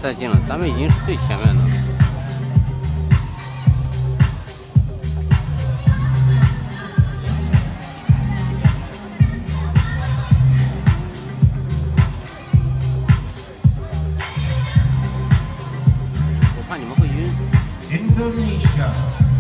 再近了，咱们已经是最前面的。我怕你们会晕。 Indonesia.